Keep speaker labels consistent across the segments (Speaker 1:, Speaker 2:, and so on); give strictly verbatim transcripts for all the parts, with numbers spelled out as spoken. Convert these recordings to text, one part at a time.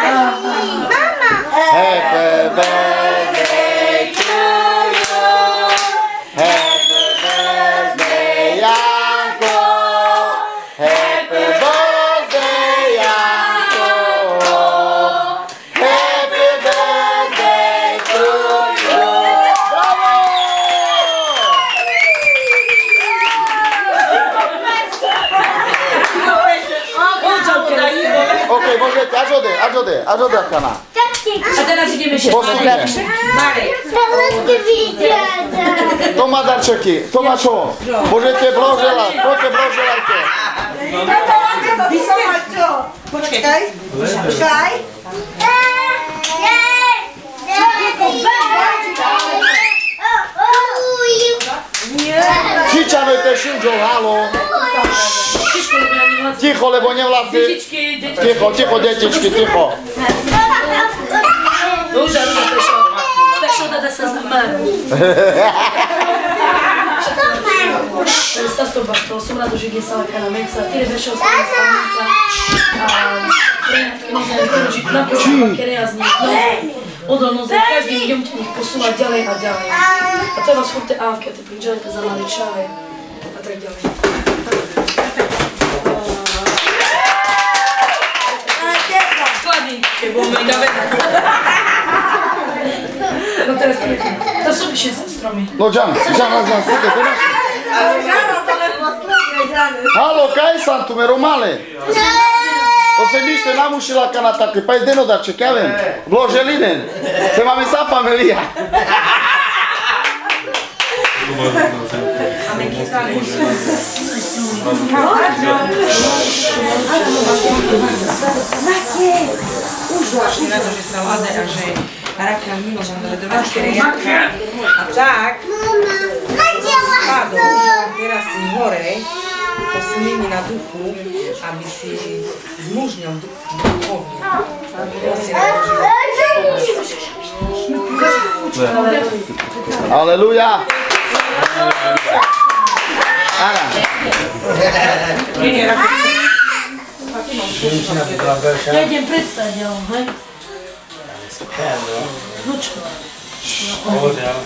Speaker 1: Happy birthday to you. Happy birthday, Janko. Happy birthday, Janko. Happy birthday to you. Bravo! Ok, môžete, až ode, až ode, až ode, Arkana.
Speaker 2: A teraz ideme všetko.
Speaker 1: Postupne. Kto má darčeky? Kto má čo? Môžete blahoželať, poďte blahoželajte.
Speaker 3: Počkaj. Počkaj.
Speaker 1: Čičanujte šinžov, halo. Ticho, lebo nevládzi. Ticho, ticho, detičky, ticho.
Speaker 2: Rúža, rúža, prešlo. Prešlo, dada sa znamená. Sta sto bastò, som rado, že je salaka na mesa, tyle vešel sa na stavnica a napríklad kerea z nich, odolnosť, každým dňom ti nich posúva ďalej a ďalej. A to je vás furt tie ávky, a tie príčelete za maličave a tak ďalej. Skladníky, budeme i dáve. No teraz to sú vyššie stromy.
Speaker 1: No, Jan, Jan, Jan, sete, to máš? Halo, kaj sam tu, mero male? To se mište namušila kana takve, pa je denodarček, ja vem. Vlože linen. Se máme sa familija.
Speaker 3: Zvláštne rado, že sa lade a že Rakam Miloš Andredovačke Janka a tak spadol teraz si hore posilnými na duchu, aby si zmužnil duchovne. Ja si
Speaker 1: Aleluja. Ana.
Speaker 2: Ja idem predstaviť, hej? Lučko.
Speaker 4: Model.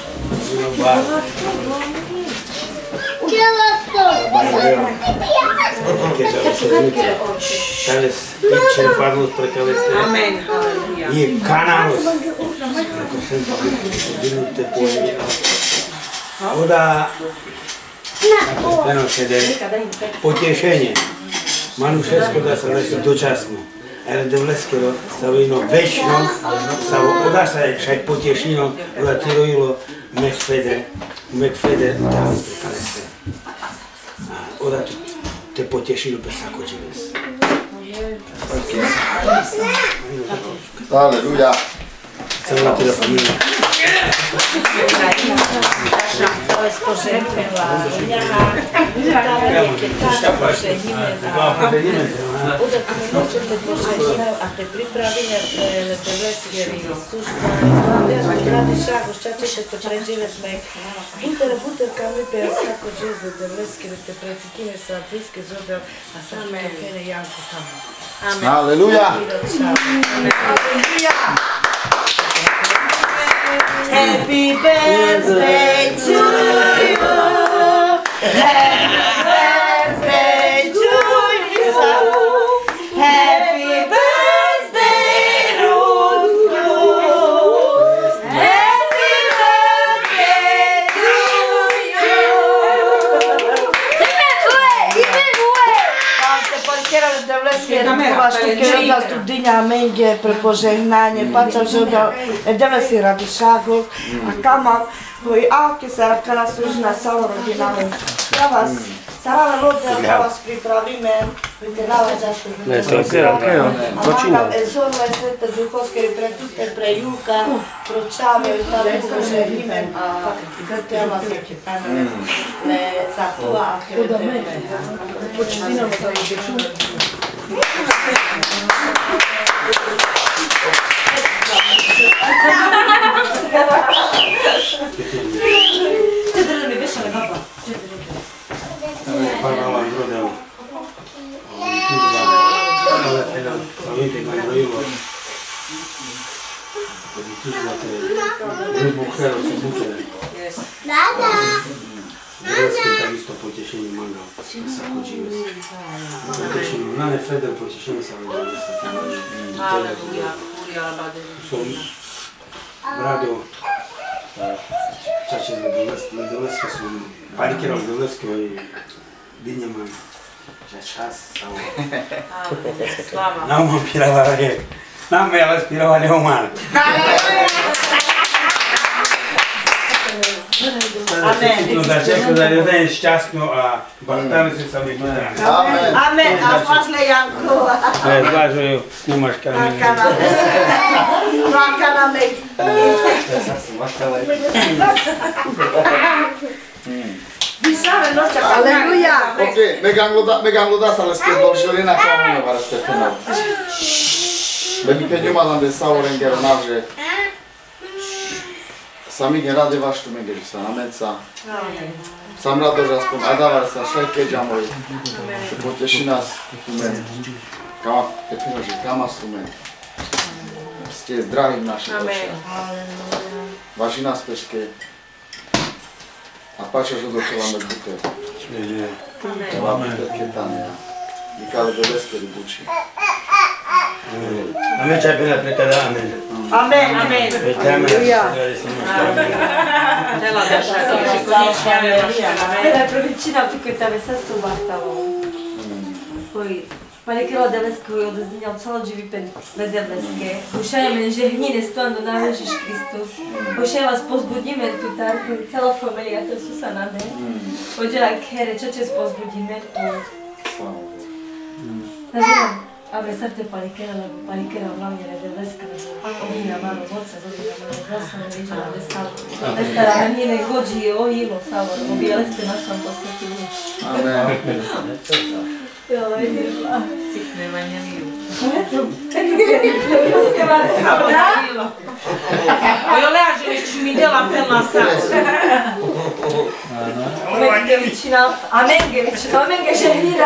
Speaker 4: Danes vyčerpanosť pre kalestre je kanálosť. Ako sem to vynuté pojenie. Voda, ako speno sede, potešenie. Manušesko dá sa lečiť dočasno. Ale devleskero sa vino večno, sa oda sa však potešino, oda tirojilo mekfede, mekfede tam pre kalestre. Oda te potešino bez sako džives.
Speaker 1: Aleluja.
Speaker 4: Chcem na teda familia.
Speaker 2: To je spožehnila. Keď táto požehnila. Udatne noću te požehnila, a te pripravine te veskeri sušta. Radi šago, šta ćete te pređive smek. Buter, buter, kam lipe, a sako džezde te veskeri te precikine sa bliske zode, a sako kene Janko tamo. Amen.
Speaker 1: Aleluja.
Speaker 2: Aleluja. Happy birthday to you. Happy birthday to you. Happy birthday, Rudku. Happy birthday to you. Quiero devleske vaške kera tu dinja menge pre požehnanje, pača že da devleski radi šagov, a kama koji avke sa rakana služna sa rodinama. Ja vas sarala lode da vas pripravime, videla zašto.
Speaker 4: Ne, to je kera, kera.
Speaker 2: Počinam. Sono je sveta duhovske pre tutte pre juka, pročave i tamo požehnime. Gratela se le sa tua avke. Da me. Počinam sa deču. Četiri mi vešale baba.
Speaker 4: Parla Androdeo. Ale Sa uite că am răilor. Politicile wybuchają się butle. Greckie tam isto pocieszenie manga. Sachodziły. Pocieszenie. Nane Feder pocieszenie same jest.
Speaker 3: Aleluja.
Speaker 4: Są brado. Czacie Ledoleskie są palikera Ledoleskie i dynia mam. Czas cały.
Speaker 3: Slava.
Speaker 4: Nam mam pirava je. Nam me ale spirava Leomar.
Speaker 3: Amen.
Speaker 4: Da čekam da ljudem šťastno a bahtali se sami kutrani.
Speaker 1: Amen.
Speaker 2: Amen, a posle Jankova.
Speaker 4: E, zlažuju kumaška mi.
Speaker 2: Maka na me. Aleluja.
Speaker 1: Ok, megang luda sa leske dolželina kamuňa varaste penal. Lemi keď ňumadam de saurengero navže. Sami nerade vaš tu megeri sa nameca. Sam rado, že aspoň adavar sa šajkeđa moj. Što poteši nas tu men. Kama tepino, že kama su men. Ste drahim naše oče. Vaši nás peške. A pača, že dočela me bute. Vám bute ketania. Nikale bebeske ribuči.
Speaker 4: A me čaj bila prekada amen.
Speaker 2: Amen, amen.
Speaker 5: Era promicina tu că te-a vesat tu Bartalo. Poi, palikero Delesko je odezdenjal celo živi pen Deleske. Ušajeme, že hnine stvarno na Ježiš Kristus. Ušaj vas pozbudíme tu tak, celá familia to sú sa nade. Poďa kere, čo če pozbudíme. Nazivám. Abre sarte palikera, lebo palikera hlavne Deleska. Ovina malo moca, ovina malo glasa, neviđena de salo. Nestara menine gođi je ojilo salo, objele ste nas vam posjetili.
Speaker 1: Amen.
Speaker 5: Joj, dirla.
Speaker 3: Citne evanjeliju. Oj, oleaže, ești mi de la pel na salo.
Speaker 5: Mengevićina, a Mengevićina, a Menge žehnira,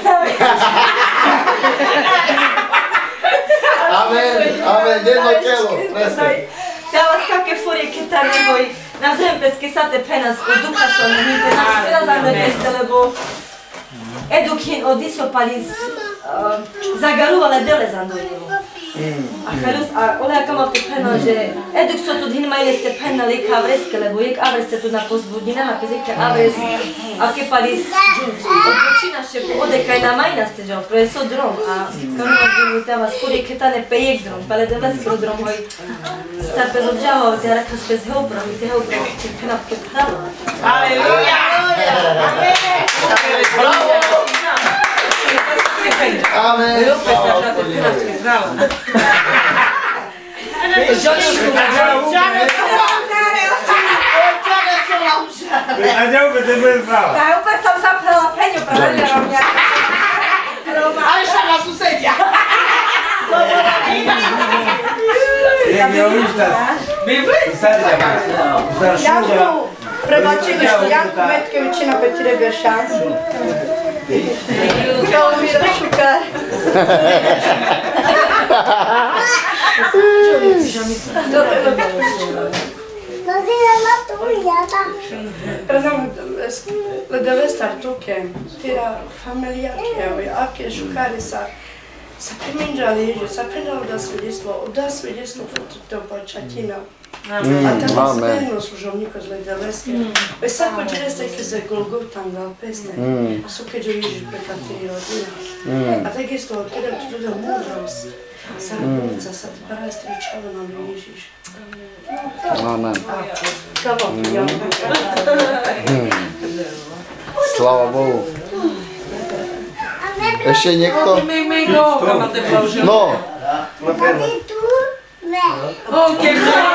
Speaker 1: Amen, amen, jedno telo, preste.
Speaker 5: Te vas kakve furije kita neboj, nazvem peske sate penas od duha što ne nite, znači te razam da peste, lebo edukin od isopalis zagaruvale dele zandojilo. A halus, a olea kama tu pena, že eduk so tu din mai este pena leka avreske, lebo jek avreste tu na pozbudnina, a pezike avres, a ke palis odpočina še po ode kaj na majna ste džal, pro je so drom, a kama odbivu te vas furi ketane pe jek drom, pele de veskro drom hoj, sar pez odžava, te rakas pez heubram, i te heubram, ti pena ke pravo.
Speaker 3: Aleluja!
Speaker 1: Bravo! Amen.
Speaker 3: Eu penso așa de până te bravo.
Speaker 4: Adeau că te vezi brava.
Speaker 5: Da, eu pensam să apă la peniu, pe la România.
Speaker 2: Așa la susedia.
Speaker 4: Eu uita.
Speaker 2: Janku, prebačili što Janku Metkevićina Petire Bešan. Kao Mira Šukar. Vedele startuke, tira familijarke, avke Šukari sa sa primindžali Ježu, sa primindžali da svedjstvo, da svedjstvo to počatina. A tamo spremno služovniko z Ledeleske. Već sako džere steke za Golgotan ga pesne, a su keđo Ježu prekatiri rodina. A tak isto, kada ti doda mudrost, Sarnica, sad pravi stričava nam Ježiš.
Speaker 1: Amen.
Speaker 2: Kamo, ja.
Speaker 1: Slava Bohu. Ešte niekto? No.
Speaker 3: Ok,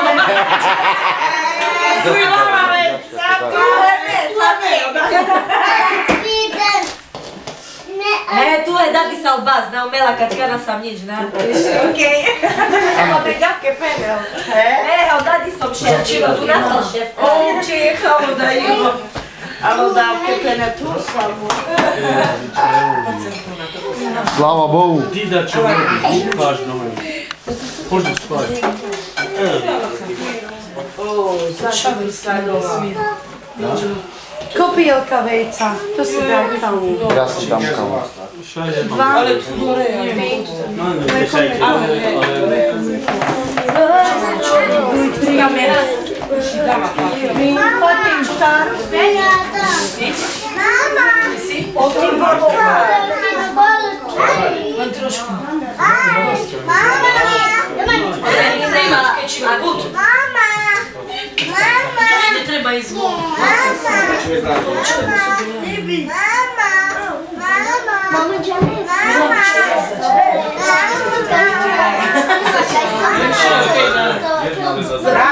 Speaker 5: E, tu je dati salbaz, ne umela kad kana sam nič, ne? Okej. Evo te gavke penel. E, evo dati sam šef, čilo tu nasal šef.
Speaker 3: Oče, kao da ima.
Speaker 2: Alo dávke penetus, alebo...
Speaker 1: Sláva Bohu.
Speaker 4: Dida čo robí, upáš doma. Poďme spať.
Speaker 2: Kopielka vejca, to si dá kavu.
Speaker 1: Ja si dám kavu.
Speaker 3: Ale tu dole je.
Speaker 6: Mama!
Speaker 3: Len trošku.
Speaker 6: Mama! Mama!
Speaker 3: Netreba ísť von.
Speaker 6: Mama!